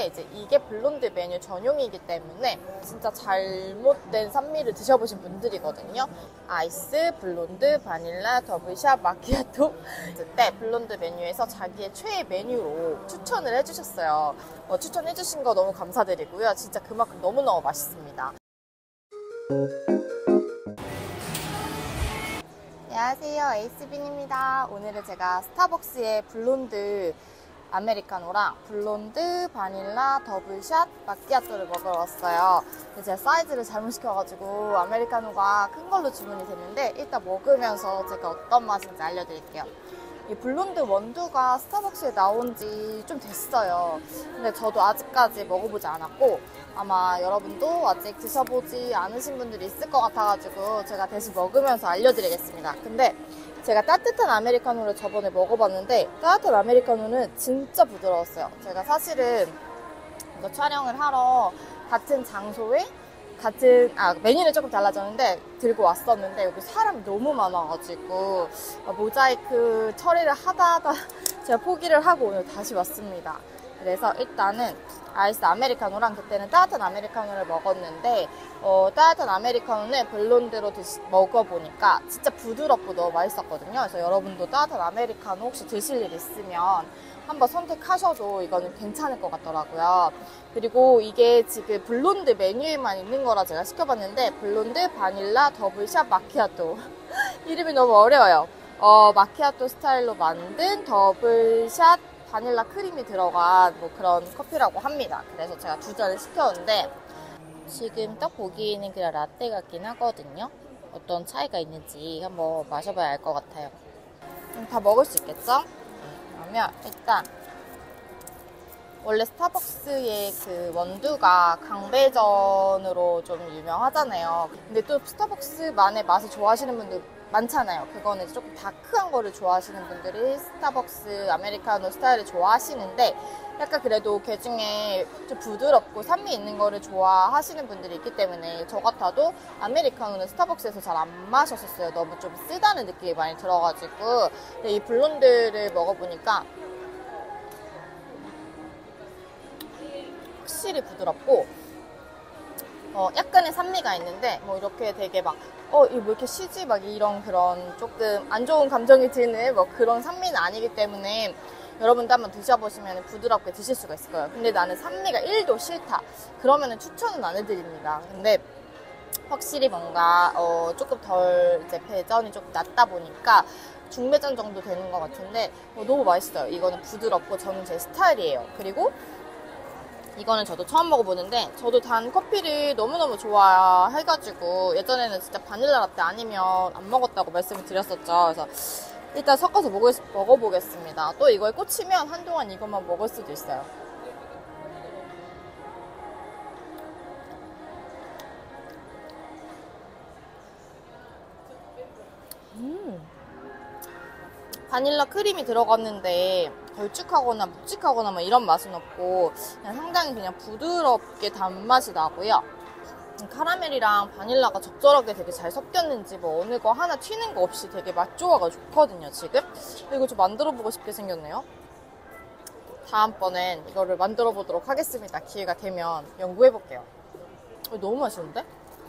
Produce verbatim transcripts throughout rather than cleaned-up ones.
근데 이제 이게 블론드 메뉴 전용이기 때문에 진짜 잘못된 산미를 드셔보신 분들이거든요. 아이스, 블론드, 바닐라, 더블샷, 마키아토 그때 블론드 메뉴에서 자기의 최애 메뉴로 추천을 해주셨어요. 어, 추천해주신 거 너무 감사드리고요. 진짜 그만큼 너무너무 맛있습니다. 안녕하세요, 에이스빈입니다. 오늘은 제가 스타벅스의 블론드 아메리카노랑 블론드, 바닐라, 더블샷, 마키아토를 먹으러 왔어요. 제가 사이즈를 잘못 시켜가지고 아메리카노가 큰 걸로 주문이 됐는데 일단 먹으면서 제가 어떤 맛인지 알려드릴게요. 이 블론드 원두가 스타벅스에 나온 지 좀 됐어요. 근데 저도 아직까지 먹어보지 않았고 아마 여러분도 아직 드셔보지 않으신 분들이 있을 것 같아가지고 제가 대신 먹으면서 알려드리겠습니다. 근데 제가 따뜻한 아메리카노를 저번에 먹어봤는데 따뜻한 아메리카노는 진짜 부드러웠어요. 제가 사실은 이거 촬영을 하러 같은 장소에 같은 아 메뉴는 조금 달라졌는데 들고 왔었는데 여기 사람이 너무 많아가지고 모자이크 처리를 하다 하다 제가 포기를 하고 오늘 다시 왔습니다. 그래서 일단은 아이스 아메리카노랑 그때는 따뜻한 아메리카노를 먹었는데 어, 따뜻한 아메리카노는 블론드로 드시, 먹어보니까 진짜 부드럽고 너무 맛있었거든요. 그래서 여러분도 따뜻한 아메리카노 혹시 드실 일 있으면 한번 선택하셔도 이거는 괜찮을 것 같더라고요. 그리고 이게 지금 블론드 메뉴에만 있는 거라 제가 시켜봤는데 블론드, 바닐라, 더블샷, 마키아토 이름이 너무 어려워요. 어, 마키아토 스타일로 만든 더블샷 바닐라 크림이 들어간 뭐 그런 커피라고 합니다. 그래서 제가 두 잔을 시켰는데 지금 딱 보기에는 그냥 라떼 같긴 하거든요. 어떤 차이가 있는지 한번 마셔봐야 알 것 같아요. 다 먹을 수 있겠죠? 그러면 일단 원래 스타벅스의 그 원두가 강배전으로 좀 유명하잖아요. 근데 또 스타벅스만의 맛을 좋아하시는 분들 많잖아요. 그거는 조금 다크한 거를 좋아하시는 분들이 스타벅스 아메리카노 스타일을 좋아하시는데 약간 그래도 그 중에 좀 부드럽고 산미 있는 거를 좋아하시는 분들이 있기 때문에 저 같아도 아메리카노는 스타벅스에서 잘 안 마셨었어요. 너무 좀 쓰다는 느낌이 많이 들어가지고. 근데 이 블론드를 먹어보니까 확실히 부드럽고 어, 약간의 산미가 있는데 뭐 이렇게 되게 막 어, 이거 뭐 이렇게 쉬지? 막 이런 그런 조금 안 좋은 감정이 드는 뭐 그런 산미는 아니기 때문에 여러분도 한번 드셔보시면 부드럽게 드실 수가 있을 거예요. 근데 나는 산미가 일도 싫다. 그러면은 추천은 안 해드립니다. 근데 확실히 뭔가 어, 조금 덜 이제 배전이 조금 낮다 보니까 중배전 정도 되는 것 같은데 어, 너무 맛있어요. 이거는 부드럽고 저는 제 스타일이에요. 그리고 이거는 저도 처음 먹어보는데 저도 단 커피를 너무너무 좋아해가지고 예전에는 진짜 바닐라 라떼 아니면 안 먹었다고 말씀을 드렸었죠. 그래서 일단 섞어서 먹을, 먹어보겠습니다. 또 이거에 꽂히면 한동안 이것만 먹을 수도 있어요. 음. 바닐라 크림이 들어갔는데 걸쭉하거나 묵직하거나 뭐 이런 맛은 없고 그냥 상당히 그냥 부드럽게 단맛이 나고요. 카라멜이랑 바닐라가 적절하게 되게 잘 섞였는지 뭐 어느 거 하나 튀는 거 없이 되게 맛 조화가 좋거든요 지금. 이거 좀 만들어 보고 싶게 생겼네요. 다음번엔 이거를 만들어 보도록 하겠습니다. 기회가 되면 연구해 볼게요. 너무 맛있는데?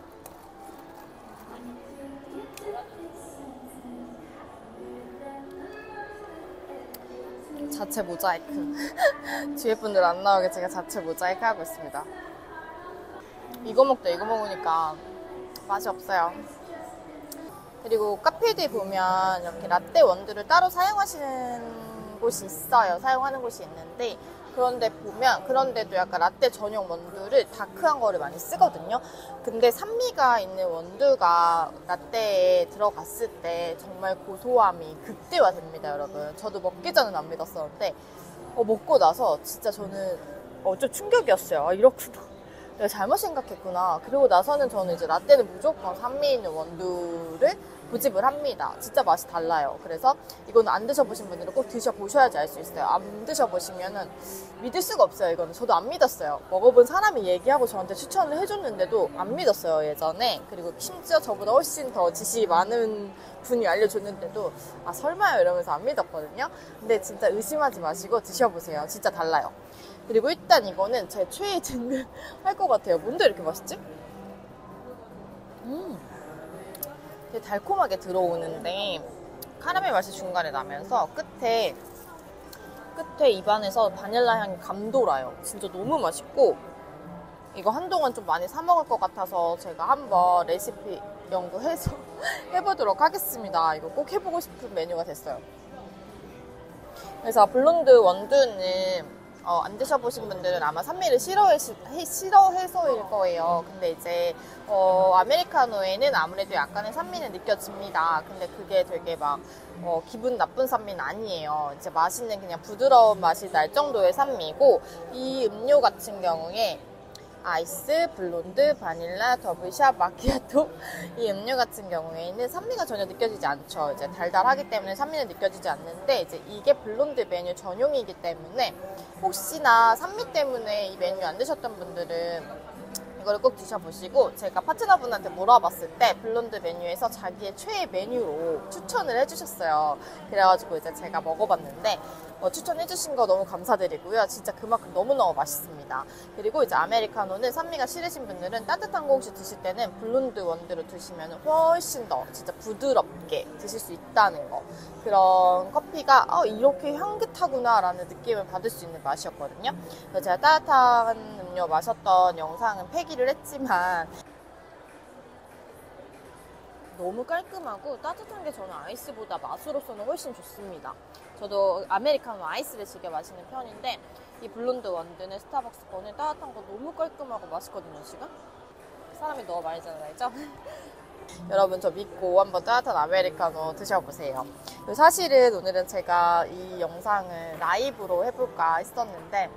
자체 모자이크 뒤에 분들 안 나오게 제가 자체 모자이크 하고 있습니다. 이거 먹다 이거 먹으니까 맛이 없어요. 그리고 카페들 보면 이렇게 라떼 원두를 따로 사용하시는 곳이 있어요. 사용하는 곳이 있는데 그런데 보면 그런데도 약간 라떼 전용 원두를 다크한 거를 많이 쓰거든요. 근데 산미가 있는 원두가 라떼에 들어갔을 때 정말 고소함이 극대화됩니다, 여러분. 저도 먹기 전에는 안 믿었었는데 어, 먹고 나서 진짜 저는 어, 좀 충격이었어요. 아, 이렇구나. 내가 잘못 생각했구나. 그리고 나서는 저는 이제 라떼는 무조건 산미 있는 원두를 고집을 합니다. 진짜 맛이 달라요. 그래서 이거는 안 드셔보신 분들은 꼭 드셔보셔야지 알 수 있어요. 안 드셔보시면은 믿을 수가 없어요. 이거는 저도 안 믿었어요. 먹어본 사람이 얘기하고 저한테 추천을 해줬는데도 안 믿었어요, 예전에. 그리고 심지어 저보다 훨씬 더 지식이 많은 분이 알려줬는데도 아 설마요 이러면서 안 믿었거든요. 근데 진짜 의심하지 마시고 드셔보세요. 진짜 달라요. 그리고 일단 이거는 제 최애 등급 할 것 같아요. 뭔데 이렇게 맛있지? 음, 되게 달콤하게 들어오는데 카라멜 맛이 중간에 나면서 끝에 끝에 입안에서 바닐라 향이 감돌아요. 진짜 너무 맛있고, 이거 한동안 좀 많이 사 먹을 것 같아서 제가 한번 레시피 연구해서 해보도록 하겠습니다. 이거 꼭 해보고 싶은 메뉴가 됐어요. 그래서 블론드 원두는 어, 안 드셔보신 분들은 아마 산미를 싫어해, 싫어해서일 거예요. 근데 이제 어, 아메리카노에는 아무래도 약간의 산미는 느껴집니다. 근데 그게 되게 막 어, 기분 나쁜 산미는 아니에요. 이제 맛있는 그냥 부드러운 맛이 날 정도의 산미고, 이 음료 같은 경우에 아이스, 블론드, 바닐라, 더블샷, 마키아토, 이 음료 같은 경우에는 산미가 전혀 느껴지지 않죠. 이제 달달하기 때문에 산미는 느껴지지 않는데, 이제 이게 블론드 메뉴 전용이기 때문에 혹시나 산미 때문에 이 메뉴 안 드셨던 분들은 이거를 꼭 드셔보시고, 제가 파트너분한테 물어봤을 때 블론드 메뉴에서 자기의 최애 메뉴로 추천을 해주셨어요. 그래가지고 이제 제가 먹어봤는데 어, 추천해주신 거 너무 감사드리고요. 진짜 그만큼 너무너무 맛있습니다. 그리고 이제 아메리카노는 산미가 싫으신 분들은 따뜻한 거 혹시 드실 때는 블론드 원두로 드시면 훨씬 더 진짜 부드럽게 드실 수 있다는 거. 그런 커피가 어, 이렇게 향긋하구나 라는 느낌을 받을 수 있는 맛이었거든요. 그래서 제가 따뜻한 음료 마셨던 영상은 폐기를 했지만 너무 깔끔하고 따뜻한 게 저는 아이스보다 맛으로서는 훨씬 좋습니다. 저도 아메리카노 아이스를 즐겨 마시는 편인데, 이 블론드 원두는 스타벅스 거는 따뜻한 거 너무 깔끔하고 맛있거든요, 지금. 사람이 너무 많이 잖아요. 여러분 저 믿고 한번 따뜻한 아메리카노 드셔보세요. 사실은 오늘은 제가 이 영상을 라이브로 해볼까 했었는데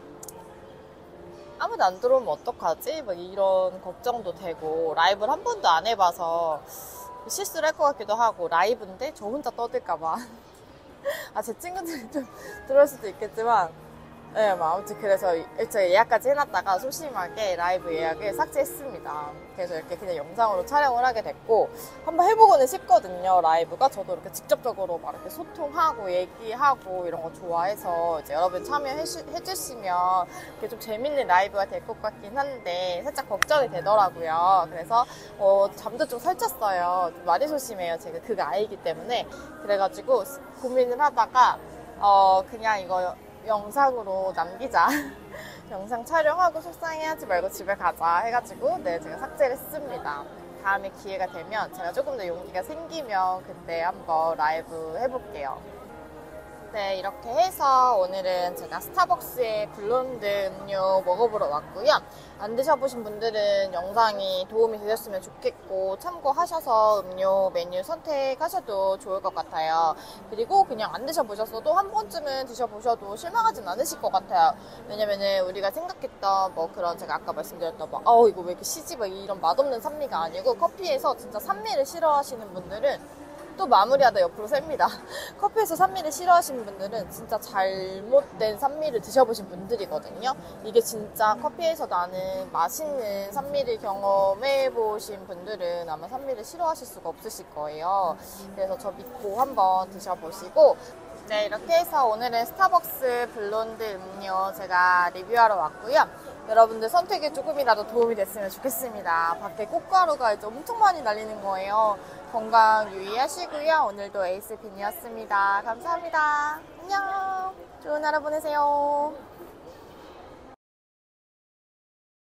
아무도 안 들어오면 어떡하지? 막 이런 걱정도 되고, 라이브를 한 번도 안 해봐서 실수를 할 것 같기도 하고, 라이브인데 저 혼자 떠들까봐. 아, 제 친구들이 좀 들어올 수도 있겠지만, 네, 뭐 아무튼 그래서 일찍 예약까지 해놨다가 소심하게 라이브 예약을 삭제했습니다. 그래서 이렇게 그냥 영상으로 촬영을 하게 됐고, 한번 해보고는 싶거든요, 라이브가. 저도 이렇게 직접적으로 막 이렇게 소통하고 얘기하고 이런 거 좋아해서 이제 여러분 참여해주시면 이게 좀 재밌는 라이브가 될 것 같긴 한데 살짝 걱정이 되더라고요. 그래서 어, 잠도 좀 설쳤어요. 좀 많이 소심해요, 제가 그거 아이기 때문에. 그래가지고 고민을 하다가 어, 그냥 이거 영상으로 남기자. 영상 촬영하고 속상해하지 말고 집에 가자 해가지고 네, 제가 삭제를 했습니다. 다음에 기회가 되면 제가 조금 더 용기가 생기면 그때 한번 라이브 해볼게요. 네, 이렇게 해서 오늘은 제가 스타벅스의 블론드 음료 먹어보러 왔고요. 안 드셔보신 분들은 영상이 도움이 되셨으면 좋겠고, 참고하셔서 음료 메뉴 선택하셔도 좋을 것 같아요. 그리고 그냥 안 드셔보셨어도 한 번쯤은 드셔보셔도 실망하진 않으실 것 같아요. 왜냐면은 우리가 생각했던 뭐 그런, 제가 아까 말씀드렸던 막 어 이거 왜 이렇게 시지 막 이런 맛없는 산미가 아니고, 커피에서 진짜 산미를 싫어하시는 분들은 또 마무리하다 옆으로 셉니다. 커피에서 산미를 싫어하시는 분들은 진짜 잘못된 산미를 드셔보신 분들이거든요. 이게 진짜 커피에서 나는 맛있는 산미를 경험해보신 분들은 아마 산미를 싫어하실 수가 없으실 거예요. 그래서 저 믿고 한번 드셔보시고, 네, 이렇게 해서 오늘은 스타벅스 블론드 음료 제가 리뷰하러 왔고요. 여러분들 선택에 조금이라도 도움이 됐으면 좋겠습니다. 밖에 꽃가루가 이제 엄청 많이 날리는 거예요. 건강 유의하시고요. 오늘도 에이스빈이었습니다. 감사합니다. 안녕. 좋은 하루 보내세요.